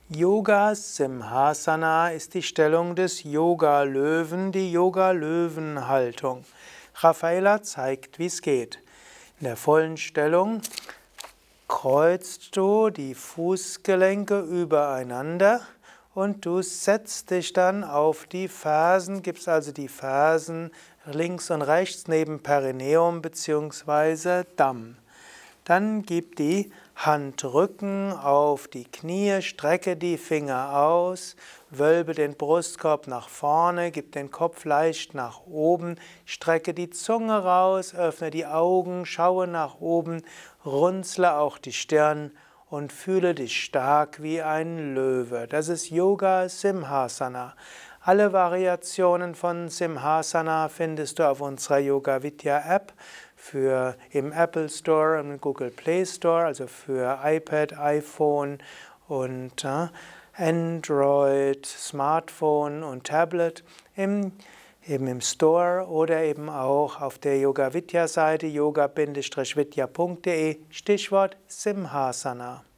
Yoga Simhasana ist die Stellung des Yoga-Löwen, die Yoga-Löwen-Haltung. Raffaella zeigt, wie es geht. In der vollen Stellung kreuzt du die Fußgelenke übereinander und du setzt dich dann auf die Fersen, gibst also die Fersen links und rechts neben Perineum bzw. Damm. Dann gib die Handrücken auf die Knie, strecke die Finger aus, wölbe den Brustkorb nach vorne, gib den Kopf leicht nach oben, strecke die Zunge raus, öffne die Augen, schaue nach oben, runzle auch die Stirn und fühle dich stark wie ein Löwe. Das ist Yoga Simhasana. Alle Variationen von Simhasana findest du auf unserer Yoga Vidya App im Apple Store und im Google Play Store, also für iPad, iPhone und Android, Smartphone und Tablet eben im Store oder eben auch auf der Yoga Vidya Seite yoga-vidya.de, Stichwort Simhasana.